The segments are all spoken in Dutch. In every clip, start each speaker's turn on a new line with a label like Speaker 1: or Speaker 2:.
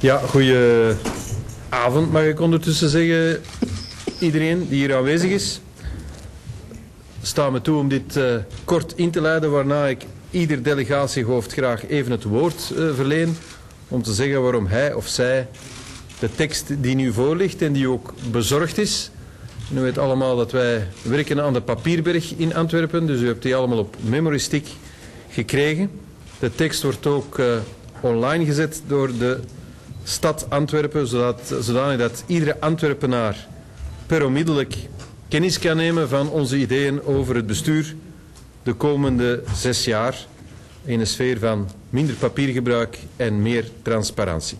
Speaker 1: Ja, goeie avond mag ik ondertussen zeggen. Iedereen die hier aanwezig is. Sta me toe om dit kort in te leiden, waarna ik ieder delegatiehoofd graag even het woord verleen. Om te zeggen waarom hij of zij de tekst die nu voor ligt en die ook bezorgd is. En u weet allemaal dat wij werken aan de Papierberg in Antwerpen, dus u hebt die allemaal op memory stick gekregen. De tekst wordt ook online gezet door de stad Antwerpen, zodanig dat iedere Antwerpenaar per onmiddellijk kennis kan nemen van onze ideeën over het bestuur de komende 6 jaar in een sfeer van minder papiergebruik en meer transparantie.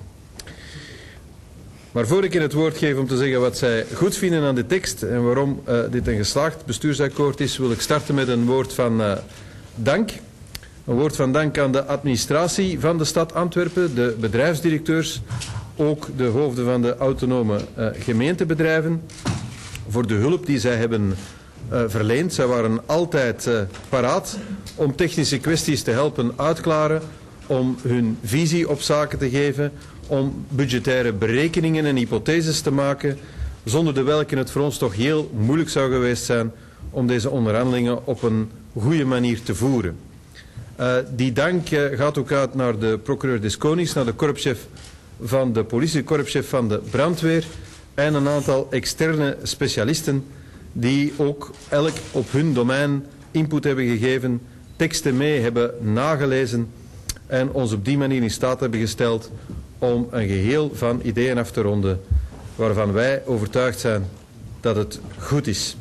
Speaker 1: Maar voor ik in het woord geef om te zeggen wat zij goed vinden aan de tekst en waarom dit een geslaagd bestuursakkoord is, wil ik starten met een woord van dank. Een woord van dank aan de administratie van de stad Antwerpen, de bedrijfsdirecteurs, ook de hoofden van de autonome gemeentebedrijven, voor de hulp die zij hebben verleend. Zij waren altijd paraat om technische kwesties te helpen uitklaren, om hun visie op zaken te geven, om budgettaire berekeningen en hypotheses te maken, zonder de welke het voor ons toch heel moeilijk zou geweest zijn om deze onderhandelingen op een goede manier te voeren. Die dank gaat ook uit naar de procureur des Konings, naar de korpschef van de politie, de korpschef van de brandweer en een aantal externe specialisten die ook elk op hun domein input hebben gegeven, teksten mee hebben nagelezen en ons op die manier in staat hebben gesteld om een geheel van ideeën af te ronden waarvan wij overtuigd zijn dat het goed is.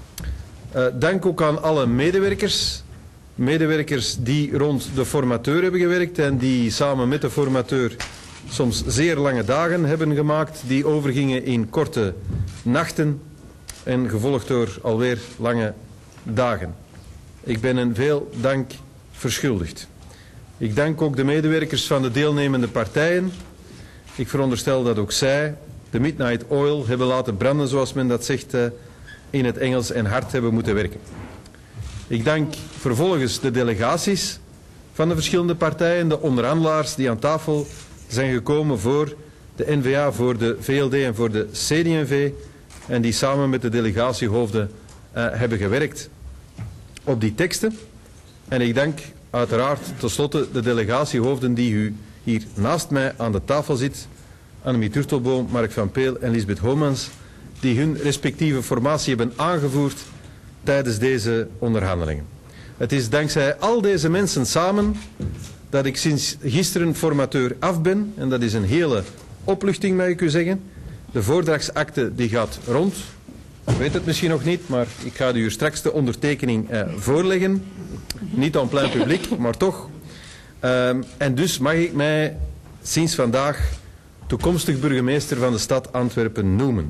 Speaker 1: Dank ook aan alle medewerkers. Medewerkers die rond de formateur hebben gewerkt en die samen met de formateur soms zeer lange dagen hebben gemaakt, die overgingen in korte nachten en gevolgd door alweer lange dagen. Ik ben hen veel dank verschuldigd. Ik dank ook de medewerkers van de deelnemende partijen. Ik veronderstel dat ook zij de Midnight Oil hebben laten branden, zoals men dat zegt in het Engels, en hard hebben moeten werken. Ik dank vervolgens de delegaties van de verschillende partijen, de onderhandelaars die aan tafel zijn gekomen voor de N-VA, voor de VLD en voor de CD&V en die samen met de delegatiehoofden hebben gewerkt op die teksten. En ik dank uiteraard tenslotte de delegatiehoofden die u hier naast mij aan de tafel zit, Annemie Turtelboom, Mark van Peel en Lisbeth Homans, die hun respectieve formatie hebben aangevoerd tijdens deze onderhandelingen. Het is dankzij al deze mensen samen dat ik sinds gisteren formateur af ben. En dat is een hele opluchting, mag ik u zeggen. De voordragsakte die gaat rond. U weet het misschien nog niet, maar ik ga u straks de ondertekening voorleggen. Niet aan plein publiek, maar toch. En dus mag ik mij sinds vandaag toekomstig burgemeester van de stad Antwerpen noemen.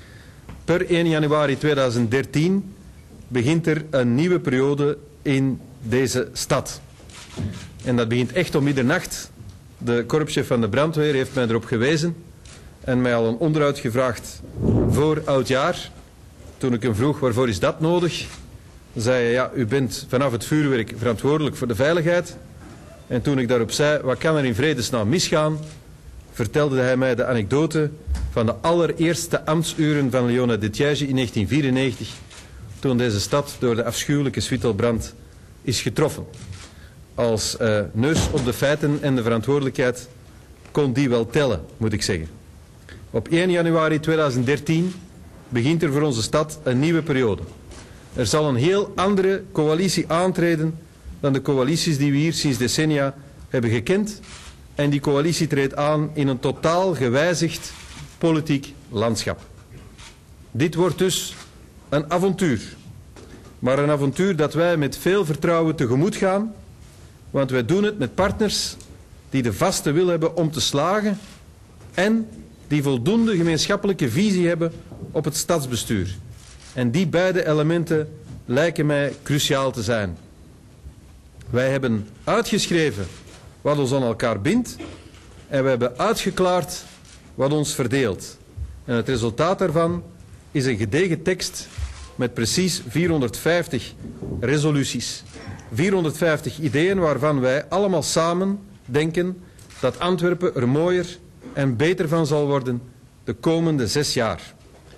Speaker 1: Per 1 januari 2013 begint er een nieuwe periode in deze stad. En dat begint echt om middernacht. De korpschef van de brandweer heeft mij erop gewezen en mij al een onderhoud gevraagd voor oudjaar. Toen ik hem vroeg waarvoor is dat nodig, zei hij ja, u bent vanaf het vuurwerk verantwoordelijk voor de veiligheid. En toen ik daarop zei wat kan er in vredesnaam misgaan, vertelde hij mij de anekdote van de allereerste ambtsuren van Leona de Thiège in 1994, toen deze stad door de afschuwelijke Zwittelbrand is getroffen. Als neus op de feiten en de verantwoordelijkheid kon die wel tellen, moet ik zeggen. Op 1 januari 2013 begint er voor onze stad een nieuwe periode. Er zal een heel andere coalitie aantreden dan de coalities die we hier sinds decennia hebben gekend. En die coalitie treedt aan in een totaal gewijzigd politiek landschap. Dit wordt dus een avontuur. Maar een avontuur dat wij met veel vertrouwen tegemoet gaan. Want wij doen het met partners die de vaste wil hebben om te slagen en die voldoende gemeenschappelijke visie hebben op het stadsbestuur. En die beide elementen lijken mij cruciaal te zijn. Wij hebben uitgeschreven wat ons aan elkaar bindt en wij hebben uitgeklaard wat ons verdeelt. En het resultaat daarvan is een gedegen tekst met precies 450 resoluties. 450 ideeën waarvan wij allemaal samen denken dat Antwerpen er mooier en beter van zal worden de komende 6 jaar.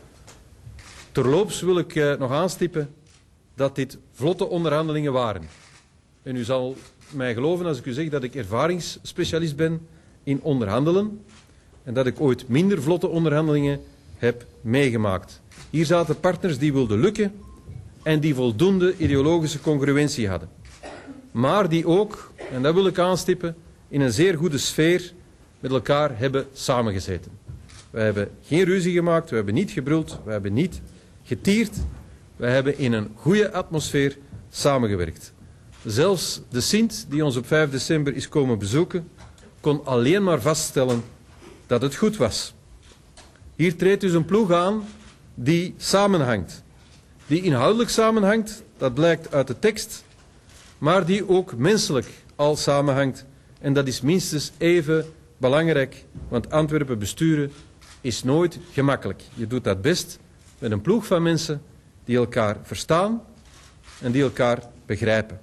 Speaker 1: Terloops wil ik nog aanstippen dat dit vlotte onderhandelingen waren. En u zal mij geloven als ik u zeg dat ik ervaringsspecialist ben in onderhandelen en dat ik ooit minder vlotte onderhandelingen heb meegemaakt. Hier zaten partners die wilden lukken en die voldoende ideologische congruentie hadden. Maar die ook, en dat wil ik aanstippen, in een zeer goede sfeer met elkaar hebben samengezeten. Wij hebben geen ruzie gemaakt, we hebben niet gebruld, we hebben niet getierd. Wij hebben in een goede atmosfeer samengewerkt. Zelfs de Sint, die ons op 5 december is komen bezoeken, kon alleen maar vaststellen dat het goed was. Hier treedt dus een ploeg aan die samenhangt. Die inhoudelijk samenhangt, dat blijkt uit de tekst, maar die ook menselijk al samenhangt. En dat is minstens even belangrijk, want Antwerpen besturen is nooit gemakkelijk. Je doet dat best met een ploeg van mensen die elkaar verstaan en die elkaar begrijpen.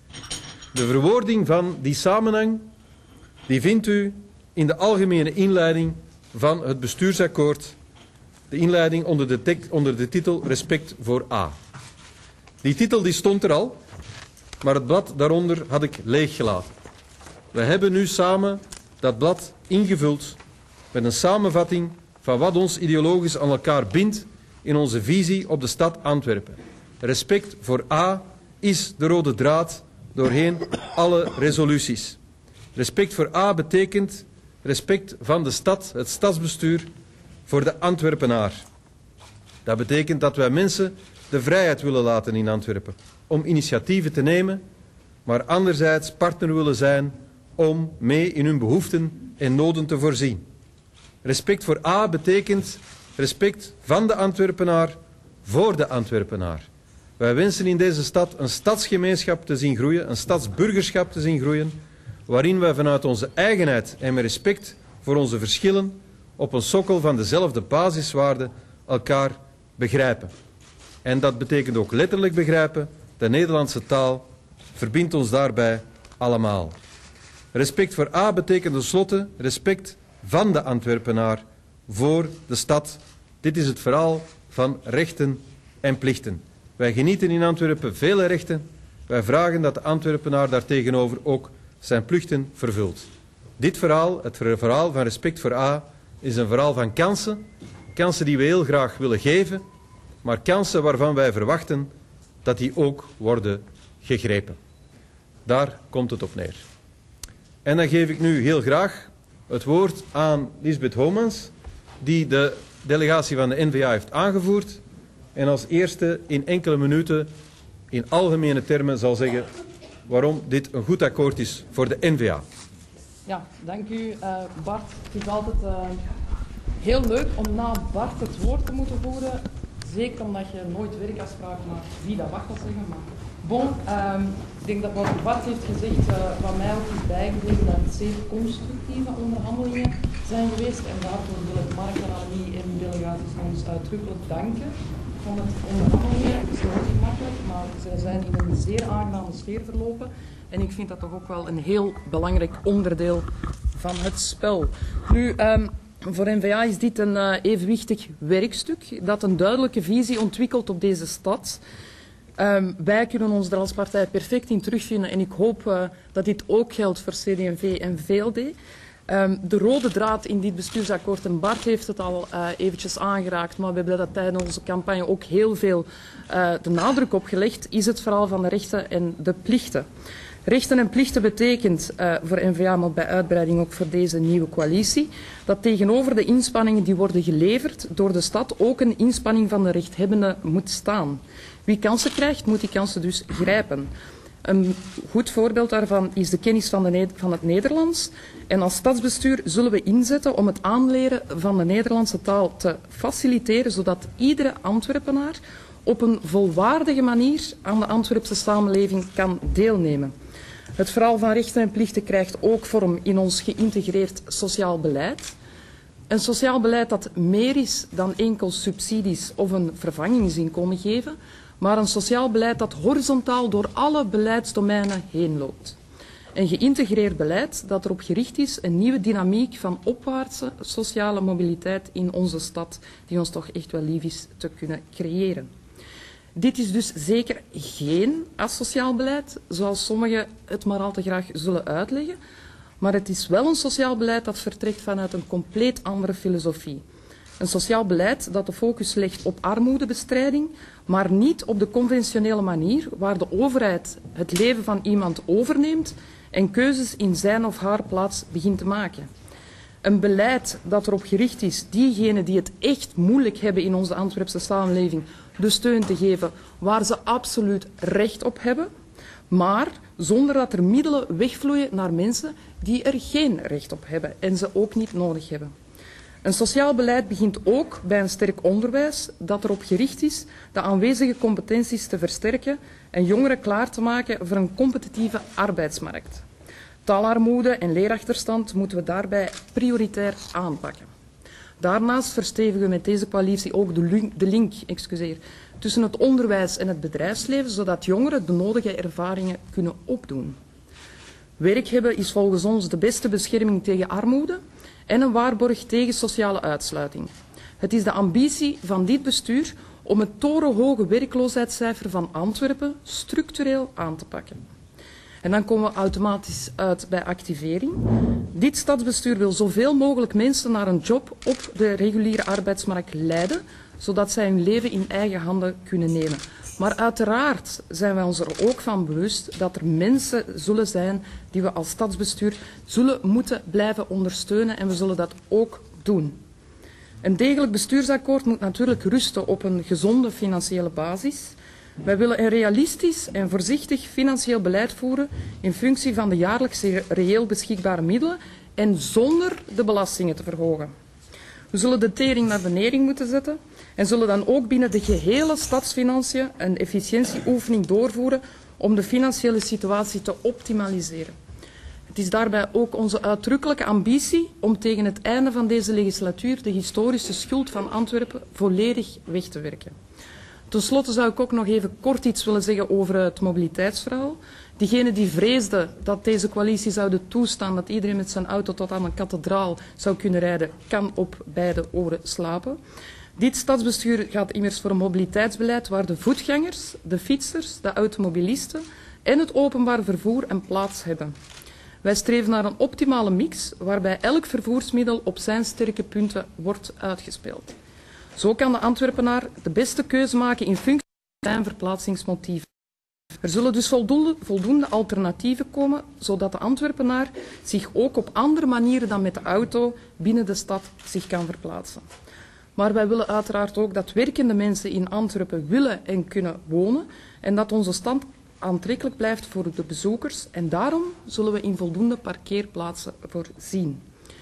Speaker 1: De verwoording van die samenhang die vindt u in de algemene inleiding van het bestuursakkoord, de inleiding onder de titel Respect voor A. Die titel die stond er al, maar het blad daaronder had ik leeggelaten. We hebben nu samen dat blad ingevuld met een samenvatting van wat ons ideologisch aan elkaar bindt in onze visie op de stad Antwerpen. Respect voor A is de rode draad doorheen alle resoluties. Respect voor A betekent respect van de stad, het stadsbestuur, voor de Antwerpenaar. Dat betekent dat wij mensen de vrijheid willen laten in Antwerpen om initiatieven te nemen, maar anderzijds partner willen zijn om mee in hun behoeften en noden te voorzien. Respect voor A betekent respect van de Antwerpenaar voor de Antwerpenaar. Wij wensen in deze stad een stadsgemeenschap te zien groeien, een stadsburgerschap te zien groeien, waarin wij vanuit onze eigenheid en met respect voor onze verschillen op een sokkel van dezelfde basiswaarden elkaar begrijpen. En dat betekent ook letterlijk begrijpen. De Nederlandse taal verbindt ons daarbij allemaal. Respect voor A betekent tenslotte respect van de Antwerpenaar voor de stad. Dit is het verhaal van rechten en plichten. Wij genieten in Antwerpen vele rechten. Wij vragen dat de Antwerpenaar daartegenover ook zijn plichten vervult. Dit verhaal, het verhaal van respect voor A, is een verhaal van kansen. Kansen die we heel graag willen geven, maar kansen waarvan wij verwachten dat die ook worden gegrepen. Daar komt het op neer. En dan geef ik nu heel graag het woord aan Lisbeth Homans, die de delegatie van de N-VA heeft aangevoerd en als eerste in enkele minuten in algemene termen zal zeggen waarom dit een goed akkoord is voor de N-VA.
Speaker 2: Ja, dank u Bart. Het is altijd heel leuk om na Bart het woord te moeten voeren. Zeker omdat je nooit werkafspraken maakt wie dat wacht wil zeggen. Maar bon, ik denk dat wat Bart heeft gezegd van mij ook is bijgebleven dat het zeer constructieve onderhandelingen zijn geweest. En daarvoor wil ik Mark en Annemie en de delegaties ons uitdrukkelijk danken. Van het onderhandelingen is nooit gemakkelijk, maar ze zijn in een zeer aangename sfeer verlopen. En ik vind dat toch ook wel een heel belangrijk onderdeel van het spel. Nu, voor N-VA is dit een evenwichtig werkstuk dat een duidelijke visie ontwikkelt op deze stad. Wij kunnen ons er als partij perfect in terugvinden en ik hoop dat dit ook geldt voor CD&V en VLD. De rode draad in dit bestuursakkoord, en Bart heeft het al eventjes aangeraakt, maar we hebben dat tijdens onze campagne ook heel veel de nadruk op gelegd, is het verhaal van de rechten en de plichten. Rechten en plichten betekent voor N-VA, maar bij uitbreiding ook voor deze nieuwe coalitie, dat tegenover de inspanningen die worden geleverd door de stad ook een inspanning van de rechthebbende moet staan. Wie kansen krijgt, moet die kansen dus grijpen. Een goed voorbeeld daarvan is de kennis van het Nederlands. En als stadsbestuur zullen we inzetten om het aanleren van de Nederlandse taal te faciliteren, zodat iedere Antwerpenaar op een volwaardige manier aan de Antwerpse samenleving kan deelnemen. Het verhaal van rechten en plichten krijgt ook vorm in ons geïntegreerd sociaal beleid. Een sociaal beleid dat meer is dan enkel subsidies of een vervangingsinkomen geven, maar een sociaal beleid dat horizontaal door alle beleidsdomeinen heen loopt. Een geïntegreerd beleid dat erop gericht is een nieuwe dynamiek van opwaartse sociale mobiliteit in onze stad, die ons toch echt wel lief is te kunnen creëren. Dit is dus zeker geen asociaal beleid, zoals sommigen het maar al te graag zullen uitleggen, maar het is wel een sociaal beleid dat vertrekt vanuit een compleet andere filosofie. Een sociaal beleid dat de focus legt op armoedebestrijding, maar niet op de conventionele manier waar de overheid het leven van iemand overneemt en keuzes in zijn of haar plaats begint te maken. Een beleid dat erop gericht is diegenen die het echt moeilijk hebben in onze Antwerpse samenleving de steun te geven waar ze absoluut recht op hebben, maar zonder dat er middelen wegvloeien naar mensen die er geen recht op hebben en ze ook niet nodig hebben. Een sociaal beleid begint ook bij een sterk onderwijs dat erop gericht is de aanwezige competenties te versterken en jongeren klaar te maken voor een competitieve arbeidsmarkt. Taalarmoede en leerachterstand moeten we daarbij prioritair aanpakken. Daarnaast verstevigen we met deze coalitie ook de link tussen het onderwijs en het bedrijfsleven, zodat jongeren de nodige ervaringen kunnen opdoen. Werk hebben is volgens ons de beste bescherming tegen armoede en een waarborg tegen sociale uitsluiting. Het is de ambitie van dit bestuur om het torenhoge werkloosheidscijfer van Antwerpen structureel aan te pakken. En dan komen we automatisch uit bij activering. Dit stadsbestuur wil zoveel mogelijk mensen naar een job op de reguliere arbeidsmarkt leiden, zodat zij hun leven in eigen handen kunnen nemen. Maar uiteraard zijn wij ons er ook van bewust dat er mensen zullen zijn die we als stadsbestuur zullen moeten blijven ondersteunen en we zullen dat ook doen. Een degelijk bestuursakkoord moet natuurlijk rusten op een gezonde financiële basis. Wij willen een realistisch en voorzichtig financieel beleid voeren in functie van de jaarlijks reëel beschikbare middelen en zonder de belastingen te verhogen. We zullen de tering naar beneden moeten zetten en zullen dan ook binnen de gehele stadsfinanciën een efficiëntieoefening doorvoeren om de financiële situatie te optimaliseren. Het is daarbij ook onze uitdrukkelijke ambitie om tegen het einde van deze legislatuur de historische schuld van Antwerpen volledig weg te werken. Ten slotte zou ik ook nog even kort iets willen zeggen over het mobiliteitsverhaal. Diegenen die vreesden dat deze coalitie zouden toestaan dat iedereen met zijn auto tot aan een kathedraal zou kunnen rijden, kan op beide oren slapen. Dit stadsbestuur gaat immers voor een mobiliteitsbeleid waar de voetgangers, de fietsers, de automobilisten en het openbaar vervoer een plaats hebben. Wij streven naar een optimale mix waarbij elk vervoersmiddel op zijn sterke punten wordt uitgespeeld. Zo kan de Antwerpenaar de beste keuze maken in functie van zijn verplaatsingsmotieven. Er zullen dus voldoende alternatieven komen, zodat de Antwerpenaar zich ook op andere manieren dan met de auto binnen de stad zich kan verplaatsen. Maar wij willen uiteraard ook dat werkende mensen in Antwerpen willen en kunnen wonen en dat onze stad aantrekkelijk blijft voor de bezoekers en daarom zullen we in voldoende parkeerplaatsen voorzien.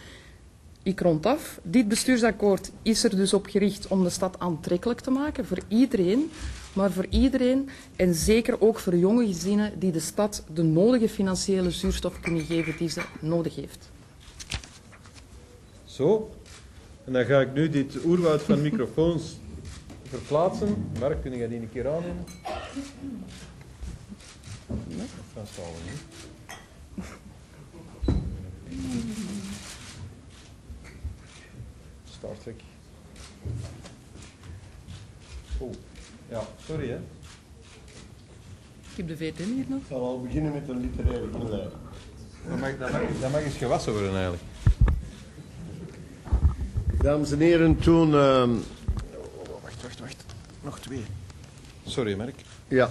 Speaker 2: Ik rond af. Dit bestuursakkoord is er dus op gericht om de stad aantrekkelijk te maken voor iedereen, maar voor iedereen en zeker ook voor jonge gezinnen die de stad de nodige financiële zuurstof kunnen geven die ze nodig heeft.
Speaker 1: Zo, en dan ga ik nu dit oerwoud van microfoons verplaatsen. Mark, kun je die een keer aannemen? Dat staan we niet. Startrek. Oh, ja, sorry hè.
Speaker 2: Ik heb de VTM hier nog.
Speaker 3: Ik zal al beginnen met een literaire inleiding.
Speaker 1: Dat mag eens gewassen worden eigenlijk.
Speaker 3: Dames en heren, toen...
Speaker 1: Wacht. Nog twee. Sorry, Mark.
Speaker 3: Ja.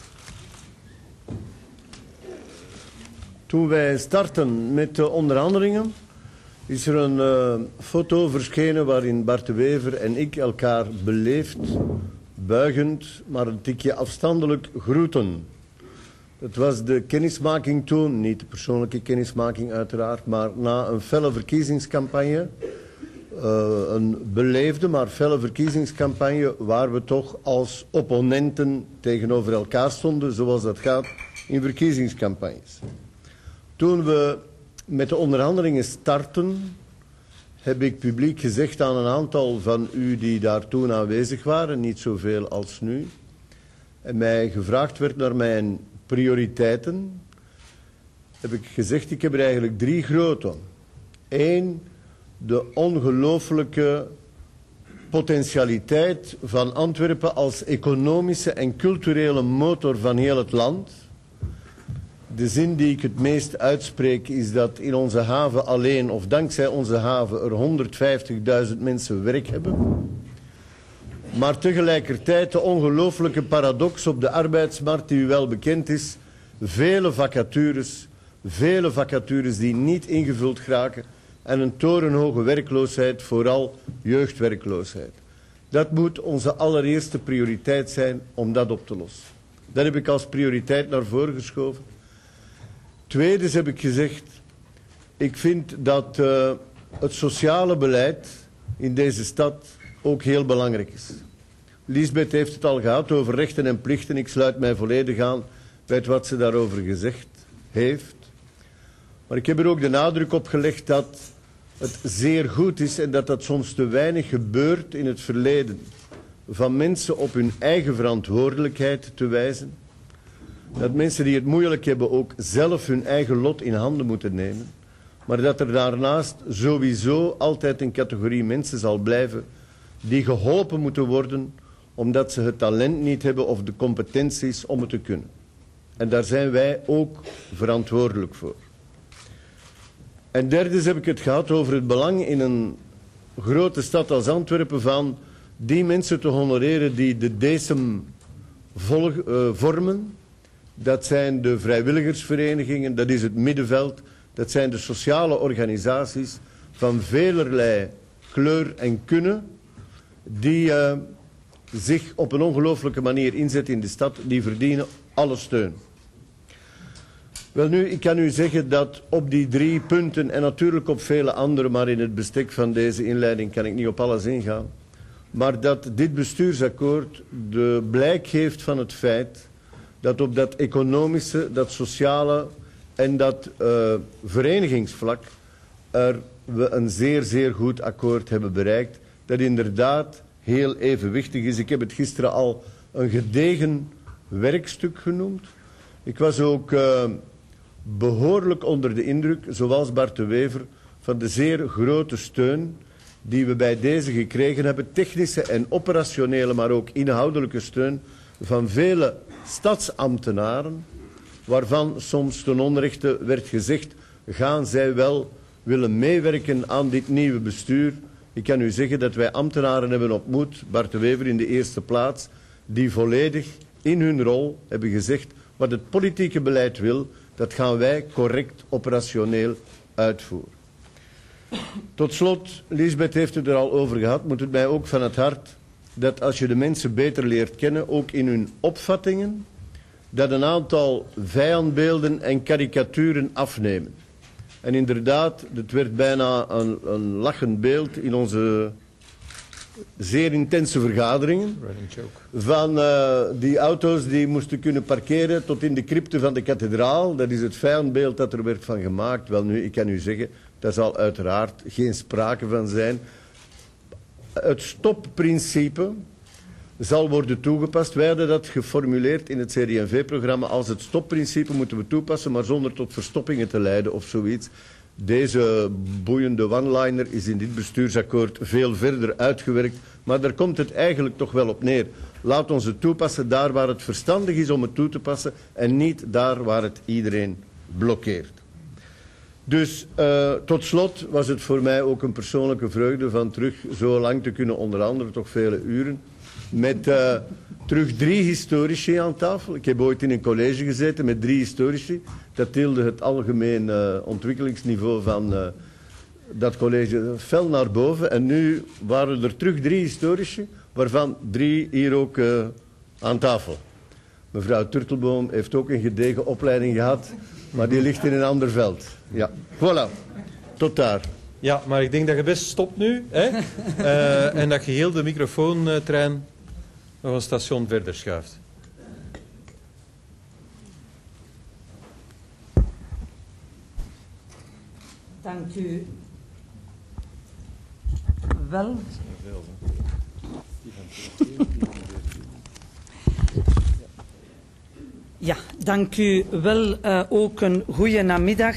Speaker 3: Toen wij starten met de onderhandelingen, is er een foto verschenen waarin Bart de Wever en ik elkaar beleefd, buigend, maar een tikje afstandelijk groeten. Het was de kennismaking toen, niet de persoonlijke kennismaking uiteraard, maar na een felle verkiezingscampagne, een beleefde maar felle verkiezingscampagne waar we toch als opponenten tegenover elkaar stonden, zoals dat gaat in verkiezingscampagnes. Toen we met de onderhandelingen starten, heb ik publiek gezegd aan een aantal van u die daar toen aanwezig waren, niet zoveel als nu, en mij gevraagd werd naar mijn prioriteiten, heb ik gezegd, ik heb er eigenlijk 3 grote. 1, de ongelooflijke potentialiteit van Antwerpen als economische en culturele motor van heel het land. De zin die ik het meest uitspreek is dat in onze haven alleen, of dankzij onze haven, er 150.000 mensen werk hebben. Maar tegelijkertijd de ongelooflijke paradox op de arbeidsmarkt die u wel bekend is. Vele vacatures die niet ingevuld geraken en een torenhoge werkloosheid, vooral jeugdwerkloosheid. Dat moet onze allereerste prioriteit zijn om dat op te lossen. Dat heb ik als prioriteit naar voren geschoven. Tweedens heb ik gezegd, ik vind dat het sociale beleid in deze stad ook heel belangrijk is. Liesbeth heeft het al gehad over rechten en plichten. Ik sluit mij volledig aan bij wat ze daarover gezegd heeft. Maar ik heb er ook de nadruk op gelegd dat het zeer goed is en dat soms te weinig gebeurt in het verleden van mensen op hun eigen verantwoordelijkheid te wijzen. Dat mensen die het moeilijk hebben ook zelf hun eigen lot in handen moeten nemen. Maar dat er daarnaast sowieso altijd een categorie mensen zal blijven die geholpen moeten worden omdat ze het talent niet hebben of de competenties om het te kunnen. En daar zijn wij ook verantwoordelijk voor. En derdens heb ik het gehad over het belang in een grote stad als Antwerpen van die mensen te honoreren die de DECEM vormen. Dat zijn de vrijwilligersverenigingen, dat is het middenveld, dat zijn de sociale organisaties van velerlei kleur en kunnen die zich op een ongelooflijke manier inzetten in de stad, die verdienen alle steun. Wel nu, ik kan u zeggen dat op die 3 punten en natuurlijk op vele andere, maar in het bestek van deze inleiding kan ik niet op alles ingaan, maar dat dit bestuursakkoord de blijk geeft van het feit dat op dat economische, dat sociale en dat verenigingsvlak we een zeer, zeer goed akkoord hebben bereikt. Dat inderdaad heel evenwichtig is. Ik heb het gisteren al een gedegen werkstuk genoemd. Ik was ook behoorlijk onder de indruk, zoals Bart de Wever, van de zeer grote steun die we bij deze gekregen hebben. Technische en operationele, maar ook inhoudelijke steun van vele stadsambtenaren, waarvan soms ten onrechte werd gezegd, gaan zij wel willen meewerken aan dit nieuwe bestuur. Ik kan u zeggen dat wij ambtenaren hebben ontmoet, Bart de Wever in de eerste plaats, die volledig in hun rol hebben gezegd, wat het politieke beleid wil, dat gaan wij correct operationeel uitvoeren. Tot slot, Liesbeth heeft het er al over gehad, moet het mij ook van het hart dat als je de mensen beter leert kennen, ook in hun opvattingen, dat een aantal vijandbeelden en karikaturen afnemen. En inderdaad, het werd bijna een lachend beeld in onze zeer intense vergaderingen van die auto's die moesten kunnen parkeren tot in de crypte van de kathedraal. Dat is het vijandbeeld dat er werd van gemaakt. Wel nu, ik kan u zeggen, daar zal uiteraard geen sprake van zijn. Het stopprincipe zal worden toegepast. Wij hadden dat geformuleerd in het CD&V-programma. Als het stopprincipe moeten we toepassen, maar zonder tot verstoppingen te leiden of zoiets. Deze boeiende one-liner is in dit bestuursakkoord veel verder uitgewerkt. Maar daar komt het eigenlijk toch wel op neer. Laat ons het toepassen daar waar het verstandig is om het toe te passen en niet daar waar het iedereen blokkeert. Dus tot slot was het voor mij ook een persoonlijke vreugde van terug zo lang te kunnen onderhandelen, toch vele uren, met terug 3 historici aan tafel. Ik heb ooit in een college gezeten met 3 historici. Dat tilde het algemeen ontwikkelingsniveau van dat college fel naar boven. En nu waren er terug 3 historici, waarvan 3 hier ook aan tafel. Mevrouw Turtelboom heeft ook een gedegen opleiding gehad, maar die ligt in een ander veld. Ja, voilà. Tot daar.
Speaker 1: Ja, maar ik denk dat je best stopt nu. Hè? En dat je heel de microfoontrein nog een station verder schuift.
Speaker 4: Dank u wel. Ja, dank u wel. Ook een goede namiddag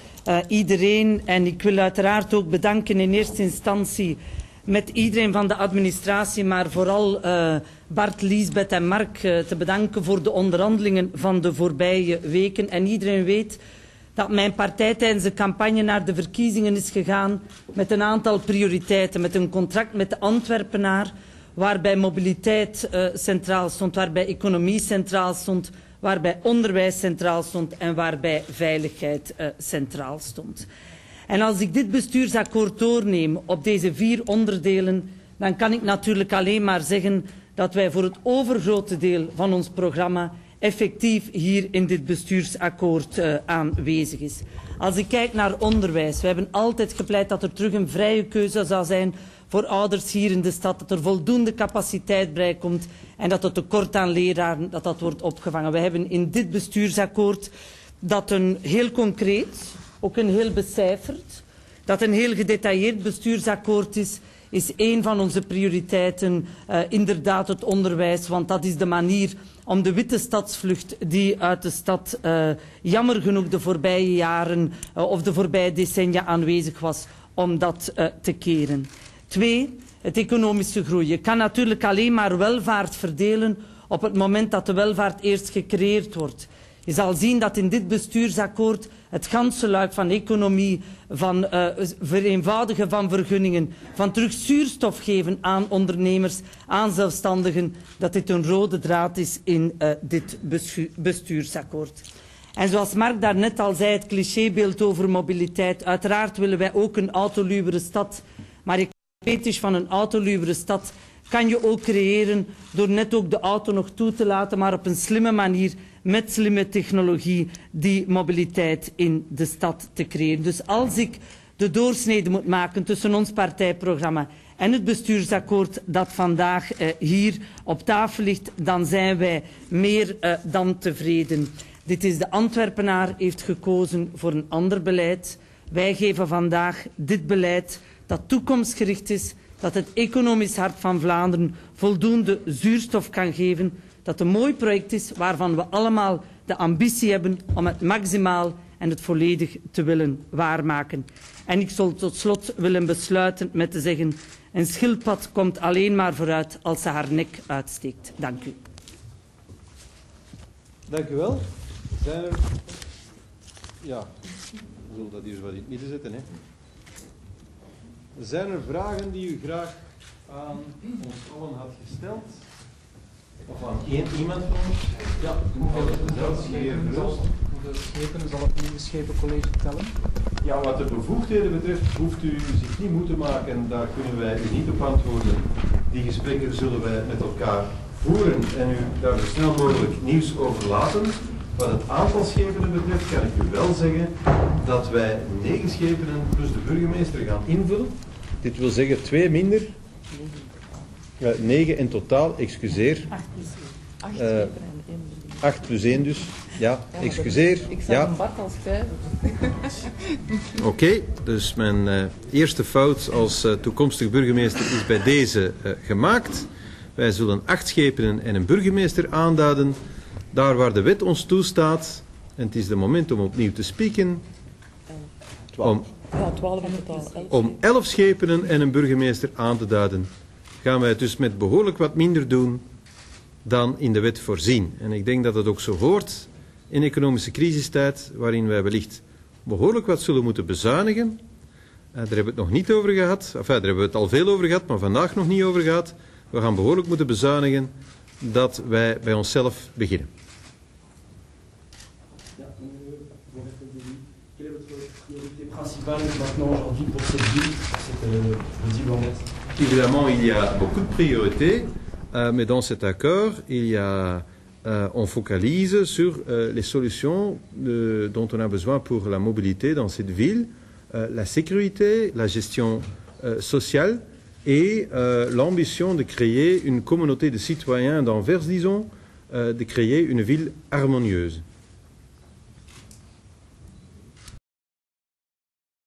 Speaker 4: iedereen. En ik wil uiteraard ook bedanken in eerste instantie met iedereen van de administratie, maar vooral Bart, Liesbeth en Mark te bedanken voor de onderhandelingen van de voorbije weken. En iedereen weet dat mijn partij tijdens de campagne naar de verkiezingen is gegaan met een aantal prioriteiten. Met een contract met de Antwerpenaar, waarbij mobiliteit centraal stond, waarbij economie centraal stond, waarbij onderwijs centraal stond en waarbij veiligheid centraal stond. En als ik dit bestuursakkoord doorneem op deze 4 onderdelen, dan kan ik natuurlijk alleen maar zeggen dat wij voor het overgrote deel van ons programma effectief hier in dit bestuursakkoord aanwezig is. Als ik kijk naar onderwijs, we hebben altijd gepleit dat er terug een vrije keuze zou zijn voor ouders hier in de stad, dat er voldoende capaciteit bij komt en dat het tekort aan leraren dat wordt opgevangen. We hebben in dit bestuursakkoord dat een heel concreet, ook een heel becijferd, dat een heel gedetailleerd bestuursakkoord is een van onze prioriteiten inderdaad het onderwijs, want dat is de manier om de witte stadsvlucht die uit de stad jammer genoeg de voorbije jaren of de voorbije decennia aanwezig was, om dat te keren. 2, het economische groei. Je kan natuurlijk alleen maar welvaart verdelen op het moment dat de welvaart eerst gecreëerd wordt. Je zal zien dat in dit bestuursakkoord het ganse luik van economie, van vereenvoudigen van vergunningen, van terug zuurstof geven aan ondernemers, aan zelfstandigen, dat dit een rode draad is in dit bestuursakkoord. En zoals Mark daarnet al zei, het clichébeeld over mobiliteit. Uiteraard willen wij ook een autoluwere stad, maar je weet dus van een autoluwere stad kan je ook creëren door net ook de auto nog toe te laten, maar op een slimme manier, met slimme technologie, die mobiliteit in de stad te creëren. Dus als ik de doorsnede moet maken tussen ons partijprogramma en het bestuursakkoord dat vandaag hier op tafel ligt, dan zijn wij meer dan tevreden. Dit is de Antwerpenaar heeft gekozen voor een ander beleid. Wij geven vandaag dit beleid dat toekomstgericht is, dat het economisch hart van Vlaanderen voldoende zuurstof kan geven, dat een mooi project is waarvan we allemaal de ambitie hebben om het maximaal en het volledig te willen waarmaken. En ik zal tot slot willen besluiten met te zeggen, een schildpad komt alleen maar vooruit als ze haar nek uitsteekt. Dank u.
Speaker 1: Dank u wel. Zijn er... Ja, we zullen dat hier zo wat in het midden zetten, hè. Zijn er vragen die u graag aan ons allen had gesteld? Of aan iemand van ons? Ja,
Speaker 5: de schepenen zal het ingeschepen college tellen.
Speaker 1: Ja, wat de bevoegdheden betreft, hoeft u zich niet moe te maken. Daar kunnen wij u niet op antwoorden. Die gesprekken zullen wij met elkaar voeren en u daar zo snel mogelijk nieuws over laten. Wat het aantal schepenen betreft, kan ik u wel zeggen dat wij 9 schepenen plus de burgemeester gaan invullen. Dit wil zeggen 2 minder. 9 in totaal, excuseer. 8 plus 1 dus. Ja, excuseer.
Speaker 2: Ik zag
Speaker 1: ja.
Speaker 2: een Bart als 5.
Speaker 1: Oké, dus mijn eerste fout als toekomstig burgemeester is bij deze gemaakt. Wij zullen 8 schepenen en een burgemeester aanduiden. Daar waar de wet ons toestaat, en het is de moment om opnieuw te spieken,
Speaker 2: Ja, 12 in totaal.
Speaker 1: om 11 schepenen en een burgemeester aan te duiden, gaan wij het dus met behoorlijk wat minder doen dan in de wet voorzien. En ik denk dat het ook zo hoort in economische crisistijd, waarin wij wellicht behoorlijk wat zullen moeten bezuinigen. Daar hebben we het nog niet over gehad. Enfin, daar hebben we het al veel over gehad, maar vandaag nog niet over gehad. We gaan behoorlijk moeten bezuinigen dat wij bij onszelf beginnen. Évidemment, il y a beaucoup de priorités, mais dans cet accord, on focalise sur les solutions dont on a besoin pour la mobilité dans cette ville, la sécurité, la gestion sociale et l'ambition de créer une communauté de citoyens d'Anvers, disons, de créer une ville harmonieuse.